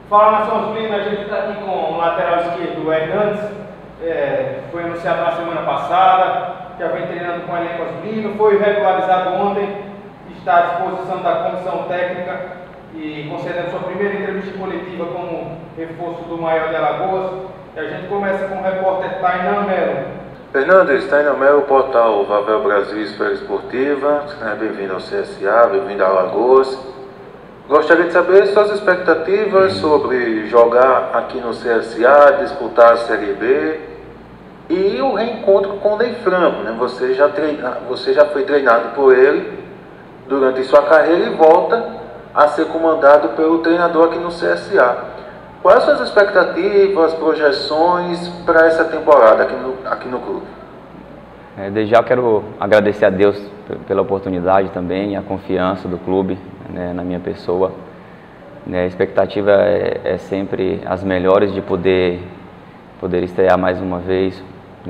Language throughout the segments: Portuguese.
Fala, Nação Zunina, a gente está aqui com o lateral esquerdo, o Hernandes, foi anunciado na semana passada, já vem treinando com o elenco azulino, foi regularizado ontem, está à disposição da comissão técnica e concedendo sua primeira entrevista coletiva como reforço do Maior de Alagoas. E a gente começa com o repórter Tainan Melo. Hernandes, Tainan Melo, portal Vavel Brasil Esfera Esportiva, bem-vindo ao CSA, bem-vindo a Alagoas. Gostaria de saber suas expectativas sobre jogar aqui no CSA, disputar a Série B e o reencontro com o Ney Franco, né? Você já foi treinado por ele durante sua carreira e volta a ser comandado pelo treinador aqui no CSA. Quais suas expectativas, projeções para essa temporada aqui no clube? Desde já eu quero agradecer a Deus pela oportunidade também, a confiança do clube, né, na minha pessoa. A expectativa é sempre as melhores de poder estrear mais uma vez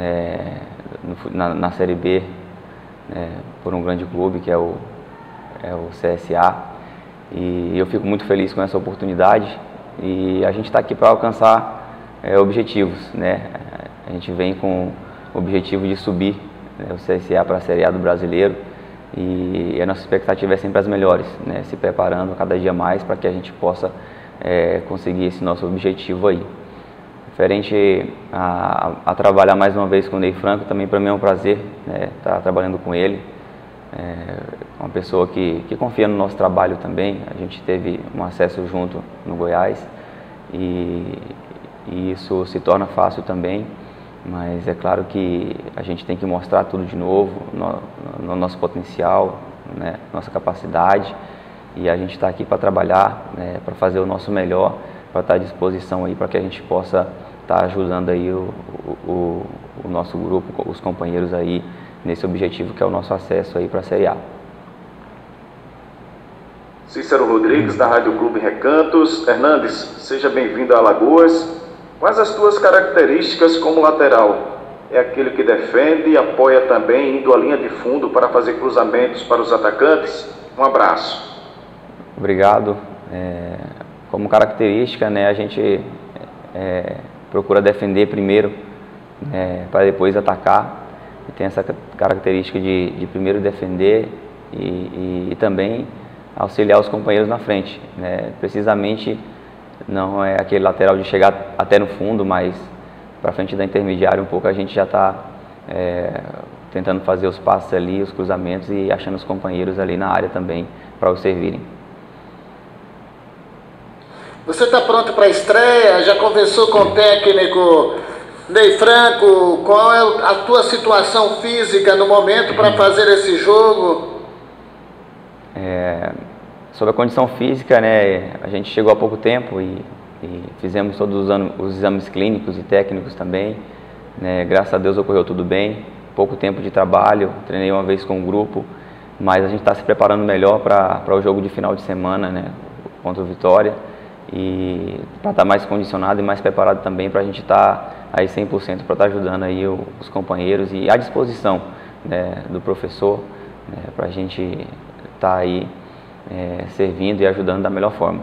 na Série B, por um grande clube que é o CSA. E eu fico muito feliz com essa oportunidade e a gente está aqui para alcançar objetivos, né? A gente vem com o objetivo de subir o CSA para a Série A do Brasileiro e a nossa expectativa é sempre as melhores, né? Se preparando cada dia mais para que a gente possa conseguir esse nosso objetivo aí. Referente a trabalhar mais uma vez com o Ney Franco, também para mim é um prazer estar trabalhando com ele. Uma pessoa que confia no nosso trabalho também. A gente teve um acesso junto no Goiás e isso se torna fácil também, mas é claro que a gente tem que mostrar tudo de novo, no nosso potencial, né, nossa capacidade, e a gente está aqui para trabalhar, para fazer o nosso melhor, para estar à disposição aí para que a gente possa estar ajudando aí o nosso grupo, os companheiros aí nesse objetivo que é o nosso acesso aí para a Série A. Cícero Rodrigues, da Rádio Clube Recantos. Hernandes, seja bem-vindo a Alagoas. Quais as tuas características como lateral? É aquele que defende e apoia também, indo à linha de fundo para fazer cruzamentos para os atacantes? Um abraço. Obrigado. Como característica, né, a gente procura defender primeiro, para depois atacar. E tem essa característica de primeiro defender e também auxiliar os companheiros na frente, né? Precisamente não é aquele lateral de chegar até no fundo, mas para frente da intermediária um pouco a gente já está tentando fazer os passes ali, os cruzamentos e achando os companheiros ali na área também para os servirem. Você está pronto para a estreia? Já conversou com o técnico Ney Franco? Qual é a tua situação física no momento para fazer esse jogo? Sobre a condição física, né, a gente chegou há pouco tempo e fizemos todos os exames clínicos e técnicos também, né, graças a Deus ocorreu tudo bem, pouco tempo de trabalho, treinei uma vez com o grupo, mas a gente está se preparando melhor para o jogo de final de semana, né, contra o Vitória, e para estar mais condicionado e mais preparado também para a gente estar aí 100% para estar ajudando aí os companheiros e à disposição, né, do professor, né, para a gente estar aí servindo e ajudando da melhor forma.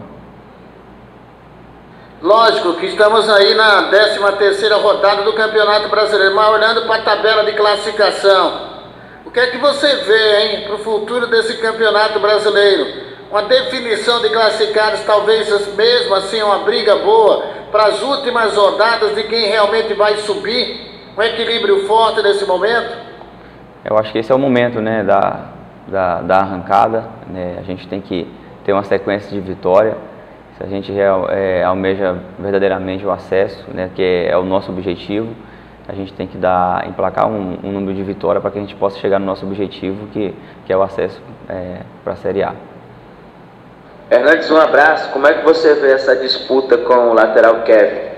Lógico que estamos aí na 13ª rodada do Campeonato Brasileiro, mas olhando para a tabela de classificação, o que é que você vê para o futuro desse Campeonato Brasileiro? Uma definição de classificados, talvez mesmo assim uma briga boa para as últimas rodadas de quem realmente vai subir, um equilíbrio forte nesse momento? Eu acho que esse é o momento, né, da arrancada, né? A gente tem que ter uma sequência de vitória. Se a gente almeja verdadeiramente o acesso, né, que é o nosso objetivo, a gente tem que emplacar um número de vitória para que a gente possa chegar no nosso objetivo, que é o acesso para a Série A. Hernandes, um abraço. Como é que você vê essa disputa com o lateral Kevin?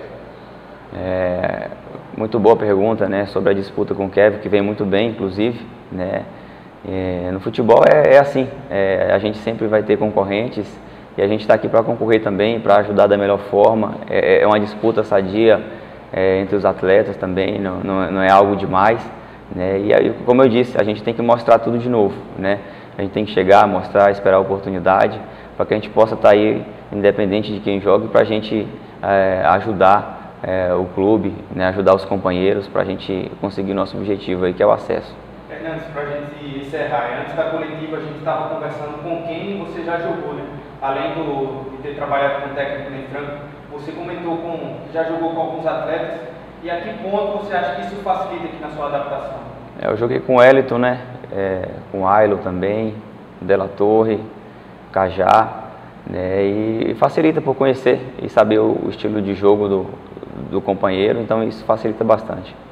Muito boa pergunta, né, sobre a disputa com o Kevin, que vem muito bem, inclusive, né. No futebol é assim, a gente sempre vai ter concorrentes e a gente está aqui para concorrer também, para ajudar da melhor forma. É uma disputa sadia entre os atletas também, não é algo demais, né? E aí, como eu disse, a gente tem que mostrar tudo de novo, né? A gente tem que chegar, mostrar, esperar a oportunidade para que a gente possa estar aí independente de quem jogue, para a gente ajudar o clube, né, ajudar os companheiros para a gente conseguir o nosso objetivo aí, que é o acesso. Antes, para a gente encerrar, antes da coletiva a gente estava conversando com quem você já jogou, né? Além de ter trabalhado com o técnico Ney Franco, você comentou que já jogou com alguns atletas, e a que ponto você acha que isso facilita aqui na sua adaptação? Eu joguei com o Wellington, né? Com o Ailo também, Della Torre, Cajá, né? E facilita por conhecer e saber o estilo de jogo do companheiro, então isso facilita bastante.